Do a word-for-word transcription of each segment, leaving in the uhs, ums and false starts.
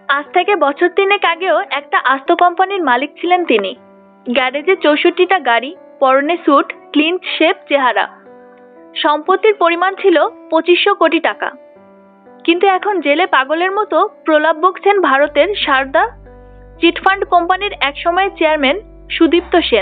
আজ থেকে বছর তিনেক আগেও একটা আস্ত কোম্পানির মালিক ছিলেন তিনি। গ্যারেজে চৌষট্টিটা গাড়ি, পরনে স্যুট, ক্লিন শেভ চেহারা। সম্পত্তির পরিমাণ ছিল পঁচিশশো কোটি টাকা। কিন্তু এখন জেলে পাগলের মতো প্রলাপ বকছেন ভারতের সারদা চিটফান্ড কোম্পানির একসময়ের চেয়ারম্যান সুদীপ্ত সেন।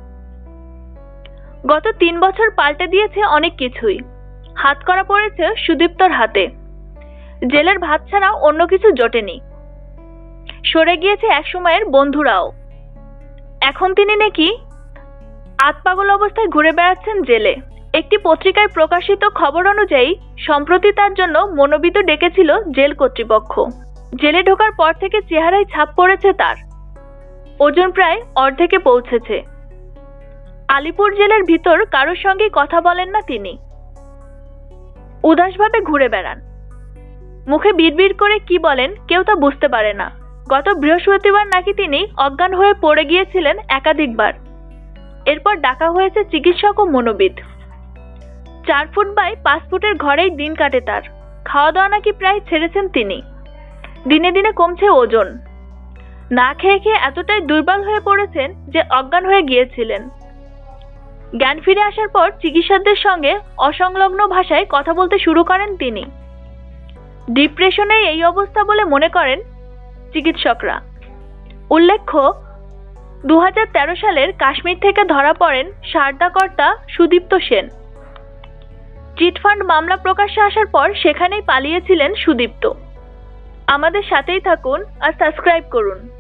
গত তিন বছর পাল্টে দিয়েছে অনেক কিছুই। হাত করা পড়েছে সুদীপ্তর হাতে। জেলের ভাত ছাড়া অন্য কিছু জোটেনি। সরে গিয়েছে একসময়ের বন্ধুরাও। এখন তিনি নাকি আতপাগল অবস্থায় ঘুরে বেড়াচ্ছেন জেলে। একটি পত্রিকায় প্রকাশিত খবর অনুযায়ী সম্প্রতি তার জন্য মনোবিত ডেকেছিল জেল কর্তৃপক্ষ। জেলে ঢোকার পর থেকে চেহারায় ছাপ পড়েছে তার। ওজন প্রায় অর্ধেকে পৌঁছেছে। আলিপুর জেলের ভিতর কারোর সঙ্গে কথা বলেন না তিনি। উদাসভাবে ঘুরে বেড়ান। মুখে বিড়বিড় করে কি বলেন কেউ তা বুঝতে পারে না। গত বৃহস্পতিবার নাকি তিনি অজ্ঞান হয়ে পড়ে গিয়েছিলেন একাধিকবার। এরপর ডাকা হয়েছে চিকিৎসক ও মনোবিদ। চার ফুট বাই পাঁচ ফুটের ঘরেই দিন কাটে তার। খাওয়া দাওয়া নাকি প্রায় ছেড়েছেন তিনি। দিনে দিনে কমছে ওজন। না খেয়ে খেয়ে এতটাই দুর্বল হয়ে পড়েছেন যে অজ্ঞান হয়ে গিয়েছিলেন। জ্ঞান ফিরে আসার পর চিকিৎসকদের সঙ্গে অসংলগ্ন ভাষায় কথা বলতে শুরু করেন তিনি। ডিপ্রেশনে এই অবস্থা বলে মনে করেন চিকিৎসকরা। উল্লেখ্য, দু হাজার তেরো সালের কাশ্মীর থেকে ধরা পড়েন সারদা কর্তা সুদীপ্ত সেন। চিটফান্ড মামলা প্রকাশ্যে আসার পর সেখানেই পালিয়েছিলেন সুদীপ্ত। আমাদের সাথেই থাকুন আর সাবস্ক্রাইব করুন।